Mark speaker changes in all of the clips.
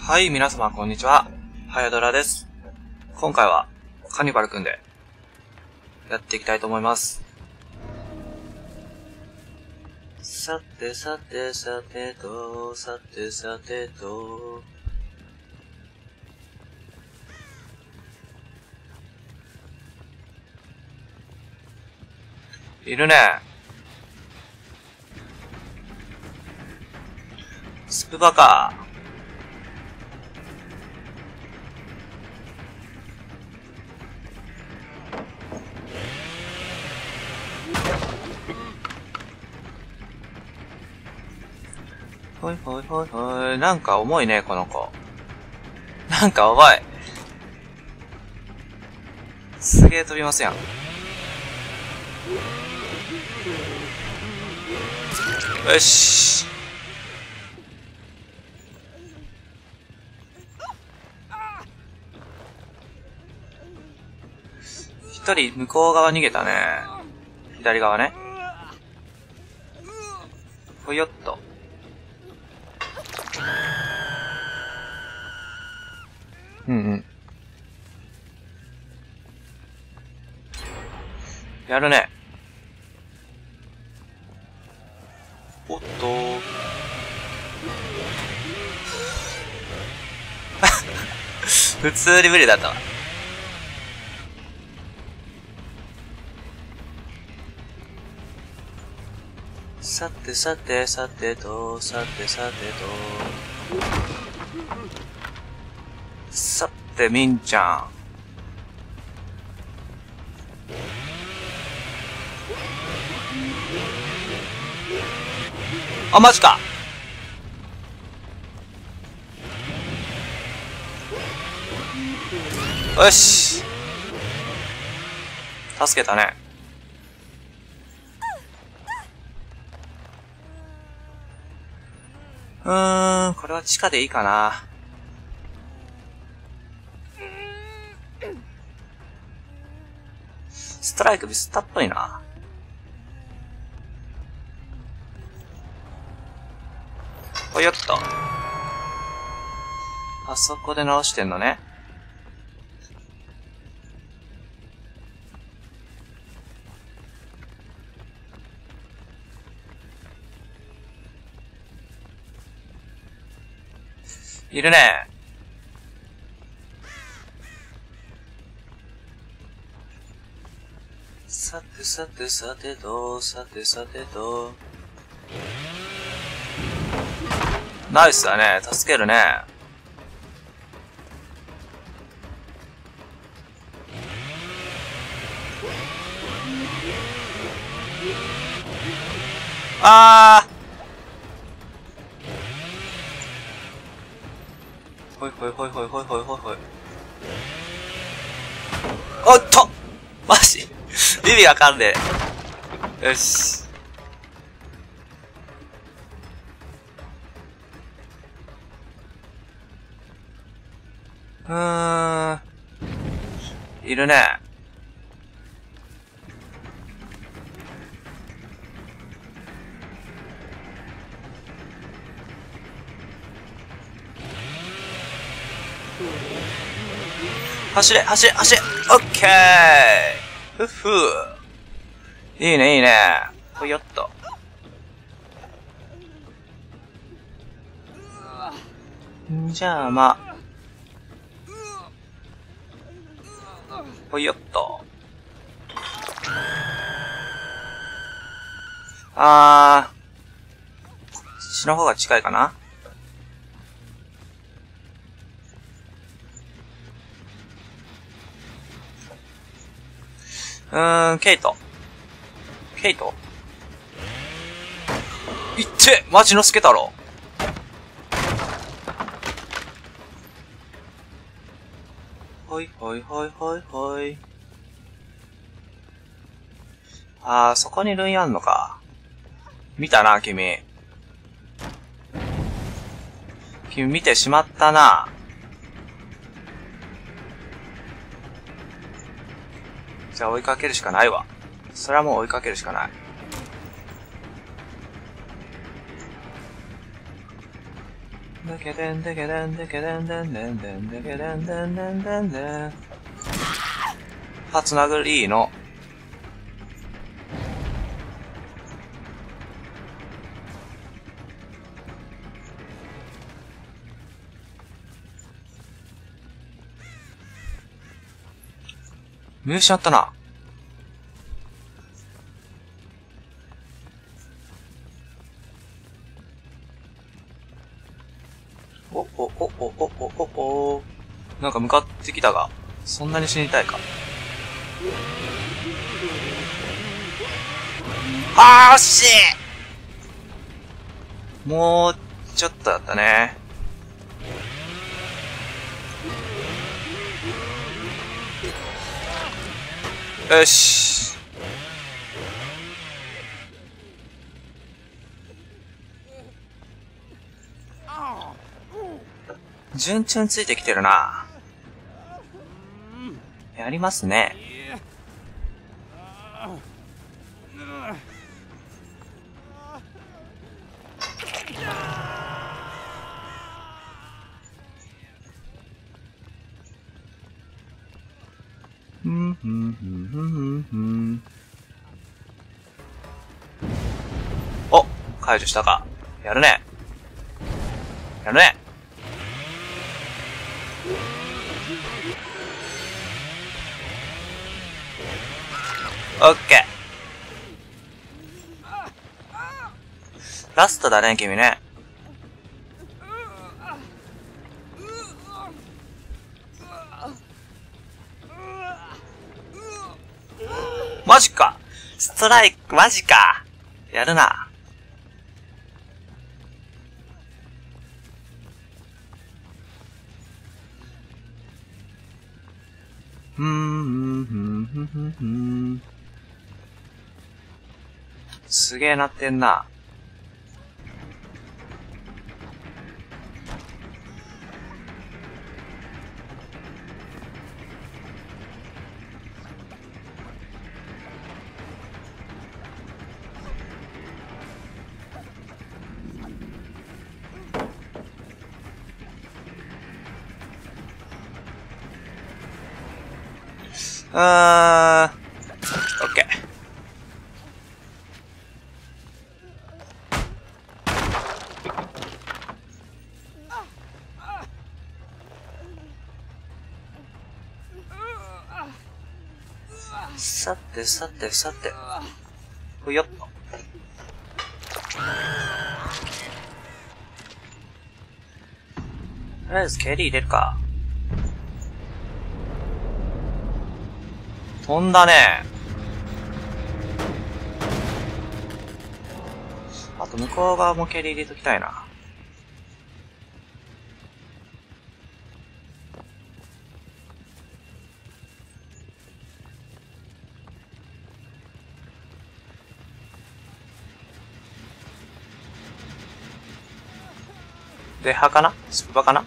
Speaker 1: はい、皆様こんにちは。はやドラです。今回はカニバルくんでやっていきたいと思います。さてさてさてと、さてさてと。いるね。スプバカ。ほいほいほいほい。なんか重いね、この子。なんか重い。すげえ飛びますやん。よし。一人向こう側逃げたね。左側ね。ほいよっと。うんうん。やるね。おっと普通に無理だったわ。さてさてさてと、さてさてと。さて、みんちゃん。あ、マジか。よし。助けたね。これは地下でいいかな。ストライクミスったっぽいな。ほいよっと。あそこで直してんのね。いるね。さてさてさてと、さてさてと。ナイスだね。助けるね。あー。ほいほいほいほいほいほいほいほい。おっとマジ意味わかんねえ。よし。いるね。走れ走れ走れ。オッケー。ふふ。いいねいいね。ほいよっと。じゃあまあ。ほいよっと。こっちの方が近いかな。ケイト。ケイトいってマジの助太郎。ほいほいほいほいほい。そこにルンあんのか。見たな、君。君見てしまったな。じゃあ追いかけるしかないわ。それはもう追いかけるしかない。 だけでんだけでんだけでんでんでんでんだけでんでんでんでんでん。初殴りいいの。見失ったな。なんか向かってきたが、そんなに死にたいか。惜しい。もうちょっとだったね。よし。順調についてきてるな。やりますね。お、解除したか。やるね。やるね。オッケー。ラストだね、君ね。マジか。ストライク、マジか。やるな。すげえなってんな。オッケー。さてさてさて。ほいよっと。とりあえず蹴り入れるか。飛んだね。あと向こう側も蹴り入れときたいな。で、歯かな？スプバかな？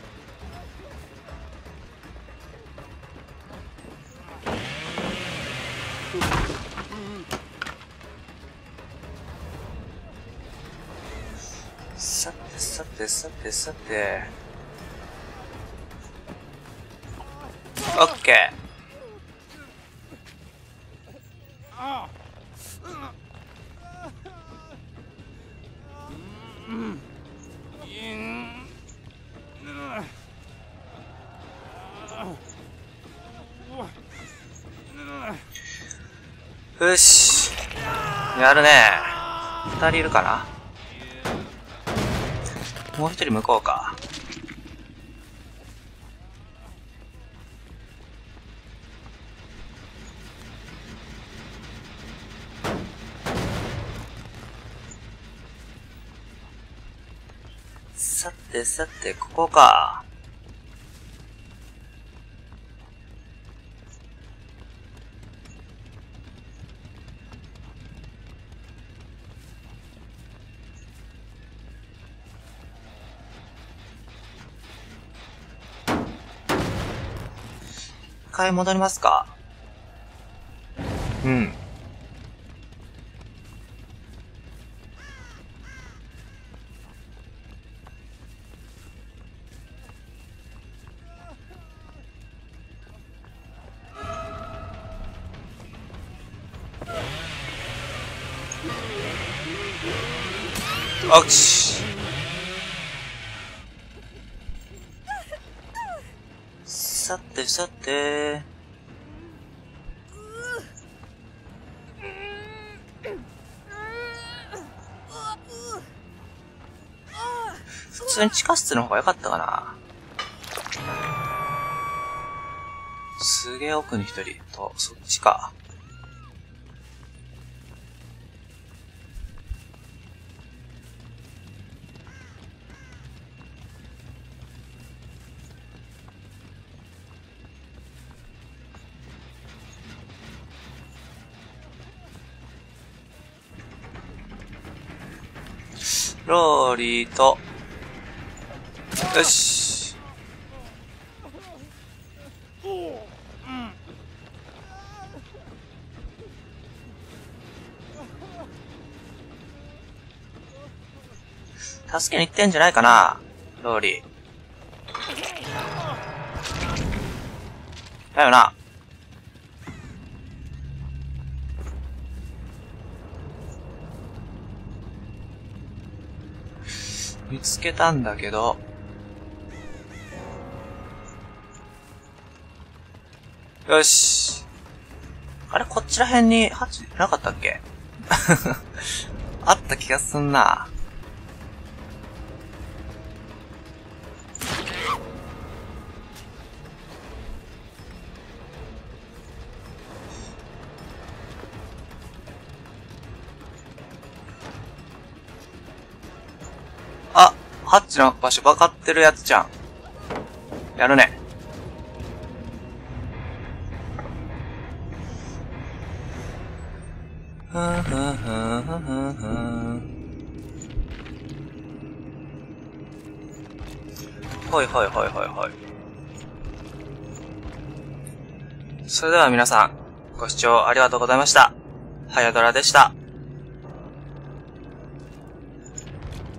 Speaker 1: さてさてさてさて。オッケー。よし。やるね。二人いるかな？もう一人向こうか。さてさて、ここか。一回戻りますか。うん。 あっし。さてさて。普通に地下室の方が良かったかな。すげえ奥に一人と、そっちか。ローリーと、よし。助けに行ってんじゃないかな、ローリー。だよな。見つけたんだけど。よし。あれ、こっちら辺にハチなかったっけあった気がすんな。あ、ハッチの場所分かってるやつじゃん。やるね。ふんふんふんふんふんふん。ほいほいほいほいほい。それでは皆さん、ご視聴ありがとうございました。はやドラでした。